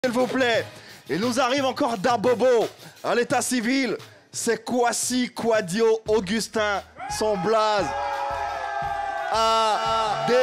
S'il vous plaît, il nous arrive encore d'Abobo à l'état civil. C'est Kwasi Kwadio Augustin, son blaze. A-D.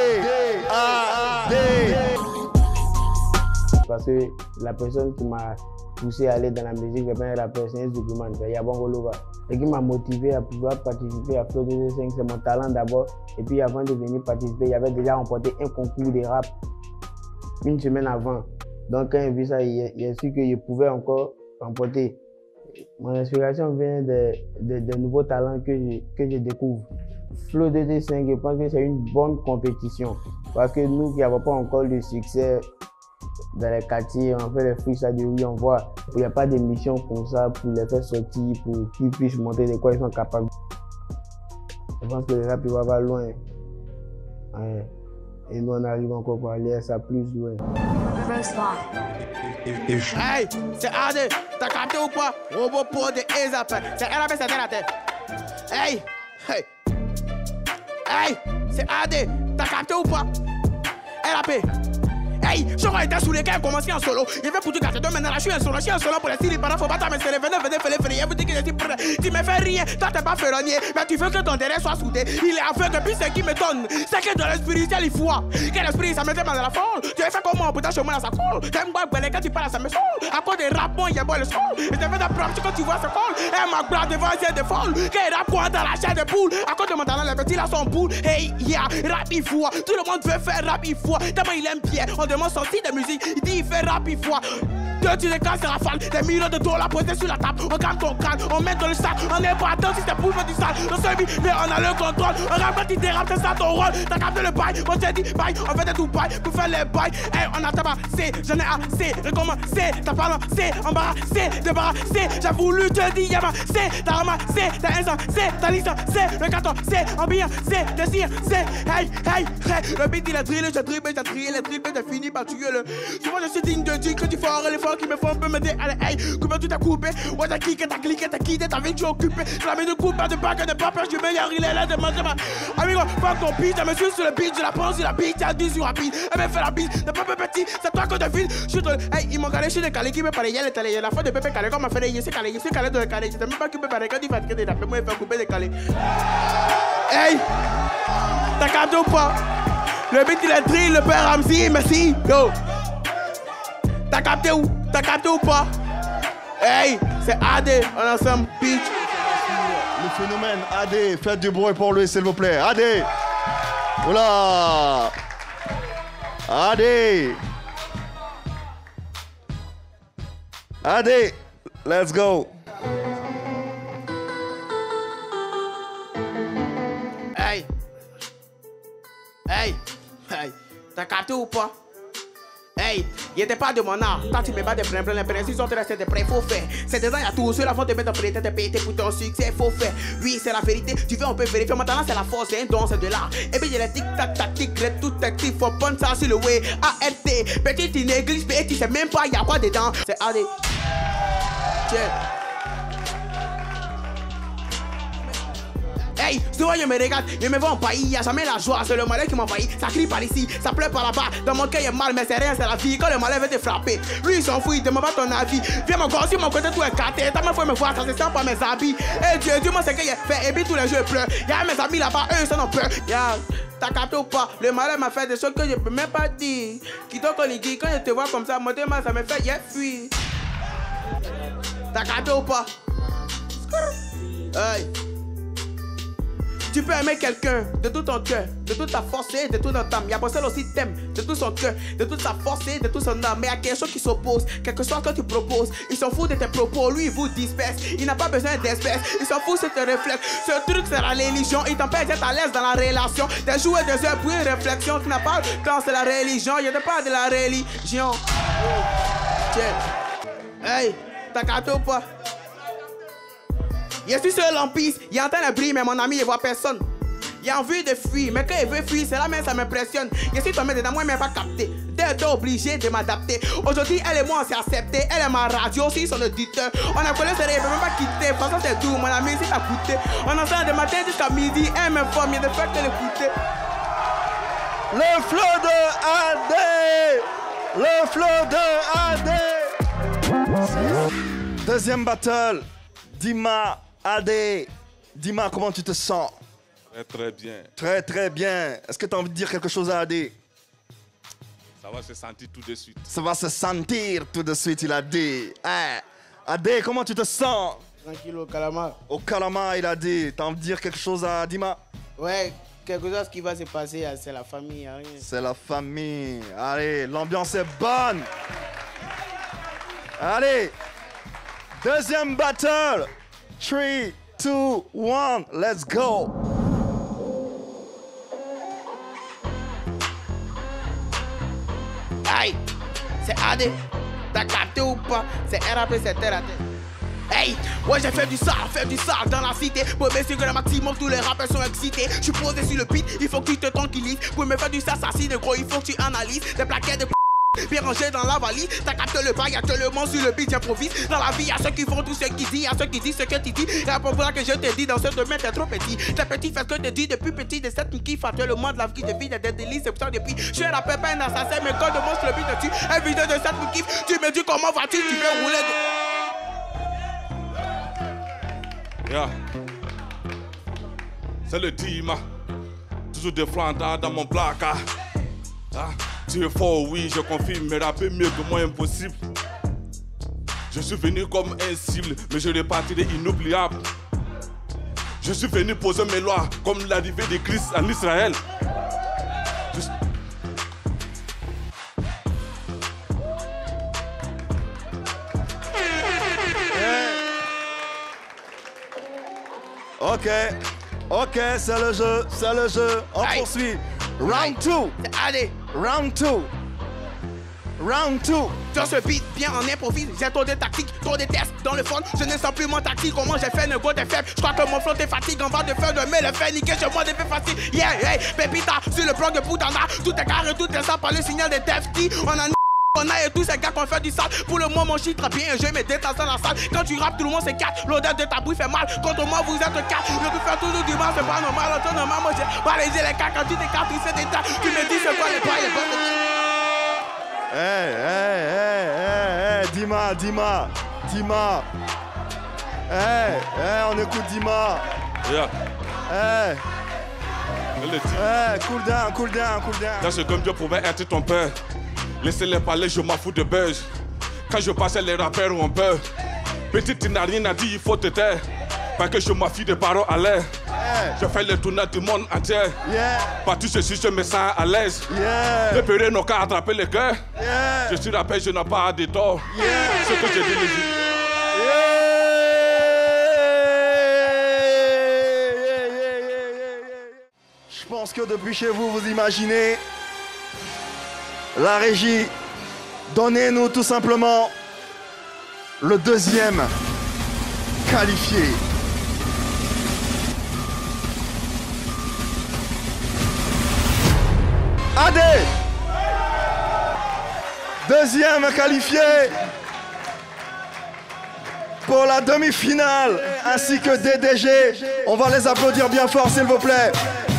Parce que la personne qui m'a poussé à aller dans la musique, la personne du Gouman, Yabongolova, et qui m'a motivé à pouvoir participer à Flow 225, c'est mon talent d'abord. Et puis avant de venir participer, il avait déjà remporté un concours de rap une semaine avant. Donc quand il a vu ça, il a su qu'il pouvait encore remporter. Mon inspiration vient de nouveaux talents que je découvre. Flow 225, je pense que c'est une bonne compétition. Parce que nous qui n'avons pas encore le succès dans les quartiers, on fait les freestyles de rue, on voit. Il n'y a pas d'émission comme ça pour les faire sortir, pour qu'ils puissent montrer de quoi ils sont capables. Je pense que le rap va pas loin. Ouais. Et nous on arrive encore pour aller à ça plus loin. Hey, c'est AD, t'as capté ou pas? Robot pour des ASAP, c'est RAP, c'est la tête. Hey, hey, hey, c'est AD, t'as capté ou pas? RAP. Hey, je crois que sous les gars, commencé en solo. Il fait pour tout casser, maintenant je suis un solo pour les styles, par faut pas mais c'est venez, vous dites que je suis prêt. Tu me fais rien, toi t'es pas ferronnier, mais tu veux que ton derrière soit soudé. Il est aveugle, puis ce qui me donne, c'est que dans le spirituel il faut. Que l'esprit ça me fait mal à la folle. Tu as fait comment pour t'acheter dans sa colle. T'aimes quoi, quand tu parles, ça me saoule. À cause des rap, il y a bon le sol. Et t'as fait d'approche quand tu vois ce col. Et ma bras devant, c'est de folle. Que rap quoi dans la chair de poule. À cause de mon talent, les petits là sont poule. Hey, yeah, rap il faut. Tout le monde veut faire rap il faut. Tellement il aime bien, on demande son style de musique. Il dit il fait rap il faut. Deux tu les casses rafale, des millions de dollars posés sur la table. On calme ton crâne, on met dans le sac. On n'est pas attentif, c'est pour faire du sale. On se vit, mais on a le contrôle. On rappe quand tu dérapes, c'est ça ton rôle. T'as capté le bail, on s'est dit bail. On fait des tout bail pour faire les bails. Hey, on a tabassé, j'en ai assez. Recommencé, t'as pas lancé, embarrassé, débarrassé. J'ai voulu te dire, yamassé. T'as ramassé, t'as insensé, t'as licencié. Le carton, c'est ambiancé, désir, c'est. Hey, hey, hey. Le beat il a drillé, j'ai drillé, j'ai fini par tuer le. Souvent je suis digne de dire que tu feras les qui me font un peu me dire, allez, hey, comment tu t'as coupé? Ouais, t'as cliqué, t'as quitté, ta vie, tu es occupé. Je la mets de coupe, pas de bague, de pas peur, je meilleur, il est là, de manger ma. Amigo, fuck ton beat, elle me suit sur le beat, je la prends sur la beat, elle dit sur rapide, elle me fait la bite, t'es pas petit, c'est toi que de fil. Je suis hey, ils m'ont calé, je suis décalé, qui me parlait, il y a la fois de Pépé calé, comme m'a fait, il s'est calé de calé, je sais même pas qui me parlait, quand il va te calé, moi, il fait couper de calé. Hey, t'as capté ou pas? Le beat, il est drill, le père Ramsey, merci, yo. T'as capté où? T'as capté ou pas? Hey, c'est AD, on ensemble, bitch. Le phénomène AD, faites du bruit pour lui s'il vous plaît. AD. Oula. AD. AD, let's go. Hey. Hey. Hey. T'as capté ou pas? Hey, il était pas de mon art. Toi, tu me bats des plein, les principes sont restés de près, faut faire. C'est des ans, y'a tout. Ceux-là vont te mettre en pété, te payer pour ton succès, faut faire. Oui, c'est la vérité. Tu veux, on peut vérifier. Mon talent, c'est la force, c'est un don, c'est de l'art. Et puis, j'ai les tic-tac, tactique, les tout actif. Faut prendre ça sur le way. ART, petit, tu négliges, mais tu sais même pas, y'a quoi dedans. C'est AD. Tiens. Hey, souvent je me regarde, je me vois en pays, y'a jamais la joie, c'est le malheur qui m'envahit. Ça crie par ici, ça pleure par là-bas. Dans mon cœur y'a mal, mais c'est rien, c'est la vie. Quand le malheur veut te frapper, lui il s'en fout, il demande pas ton avis. Viens mon corps sur mon côté, tout est écarté. T'as même fait me voir, ça se sent pas mes habits. Et Dieu, dis-moi ce que j'ai fait, et puis tous les jours pleurent. Y'a mes amis là-bas, eux ils sont en peur. Y'a, t'as capté ou pas? Le malheur m'a fait des choses que je peux même pas dire. Qui t'en connaît, quand je te vois comme ça, mon mal, ça me fait, y'a fui. T'as capté ou pas? Hey. Tu peux aimer quelqu'un de tout ton cœur, de toute ta force et de toute ton âme. Y'a personne aussi t'aime de tout son cœur, de toute sa force et de tout son âme. Mais y'a quelque chose qui s'oppose, quelque chose que tu proposes. Il s'en fout de tes propos, lui il vous disperse. Il n'a pas besoin d'espèces, il s'en fout, c'est te reflète. Ce truc c'est la religion, il t'empêche d'être à l'aise dans la relation. T'as joué des heures pour une réflexion, tu n'as pas quand c'est la religion. Je te parle de la religion. Tiens. Hey, t'as capté ou pas? Je suis sur l'empire, il entend le bruit, mais mon ami, il voit personne. Il a envie de fuir, mais quand il veut fuir, c'est là même ça m'impressionne. Je suis tombé dedans, moi, il m'a pas capté. T'es obligé de m'adapter. Aujourd'hui, elle et moi, on s'est accepté. Elle est ma radio, aussi son auditeur. On a collé, il ne peut même pas quitter. Parce que c'est doux, mon ami, si t'as coûté. On est ensemble de matin jusqu'à midi, elle m'informe, il y a de faire que l'écouter. Le flow de AD. Le flow de AD. Deuxième battle. Dima, AD. Dima, comment tu te sens? Très bien. Très très bien. Est-ce que tu as envie de dire quelque chose à AD? Ça va se sentir tout de suite. Ça va se sentir tout de suite, il a dit. Hein? AD, comment tu te sens? Tranquille au Kalama. Au Kalama, il a dit. Tu as envie de dire quelque chose à Dima? Ouais, quelque chose qui va se passer, c'est la famille. Hein. C'est la famille. Allez, l'ambiance est bonne. Allez, deuxième battle. 3, 2, 1, let's go. Aïe, c'est AD, t'as capté ou pas? C'est RAP, c'est terre à terre. Hey, ouais j'ai fait du sale dans la cité. Pour me que le maximum, tous les rappeurs sont excités. Je suis posé sur le beat, il faut que tu te tranquillises. Pour me faire du assassin, gros, il faut que tu analyses. Des plaquettes de bien rangées dans la valise. T'as capté le bail, y'a tellement sur le beat, j'improvise. Dans la vie, y'a ceux qui font tout ce qu'ils disent, y'a ceux qui disent ce que tu dis. Réponds pour que je te dis, dans ce domaine, t'es trop petit. T'es petit, fais ce que je te dis depuis petit. Des 7 qui kiffent, actuellement de la vie de vie, des délices, c'est pour ça depuis. Je suis un rappeur, pas un assassin, mais quand je montre le beat dessus, un vidéo de 7 qui kiffent, tu me dis comment vas-tu, tu veux rouler de... Yeah. C'est le Dima. Toujours des flandres dans mon placard. Ah, tu es fort, oui, je confirme, mais rapper mieux que moi, impossible. Je suis venu comme un cible, mais je repartirai inoubliable. Je suis venu poser mes lois, comme l'arrivée de Christ en Israël. Ok, c'est le jeu, On Aïe. poursuit. Round 2. Allez, Round 2. sur ce beat, bien en improvise. J'ai trop de tactiques, trop de tests dans le fond. Je ne sens plus mon tactique. Comment j'ai fait le go des faibles? Je crois que mon flow te fatigue. On va de faire de mais le fait niquer chez moi des faits faciles. Yeah, hey, pépita, sur le blog de Poudanda. Tout est carré, tout est ça par le signal des TFT. On a et tous ces gars qu'on fait du sale. Pour le moment, je très bien. Je me détache dans la salle. Quand tu rappes, tout le monde s'écarte. L'odeur de ta bouille fait mal. Contre moi, vous êtes quatre. Je peux faire toujours du mal. C'est pas normal. En normal, moi, j'ai balayé les cas. Quand tu t'écartes, tu sais des tas. Tu me dis c'est quoi les pas, les bonnes. Dima. On écoute Dima. Yeah. Le Dima. Cool down. Dans ce comme Dieu pouvait être ton père. Laissez-les parler, je m'en fous de buzz. Quand je passe, les rappeurs ont peur. Petite, tu n'as rien à dire, il faut te taire. Parce que je m'en fie des paroles à l'air. Je fais le tournoi du monde entier. Partout ceci, je me sens à l'aise. Les pérés n'ont qu'à attraper le cœur. Je suis rappeur, je n'ai pas de tort. Ce que je dis, les yeux. Je pense que depuis chez vous, vous imaginez. La régie, donnez-nous tout simplement le deuxième qualifié. AD, deuxième qualifié pour la demi-finale, ainsi que DDG. On va les applaudir bien fort, s'il vous plaît.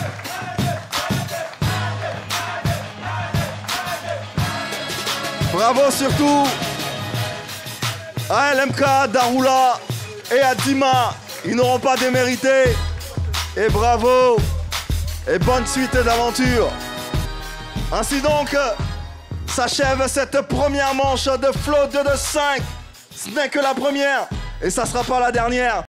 Bravo surtout à LMK, Daroula et à Dima. Ils n'auront pas démérité. Et bravo et bonne suite d'aventure. Ainsi donc s'achève cette première manche de Flow 2 de 5. Ce n'est que la première et ça ne sera pas la dernière.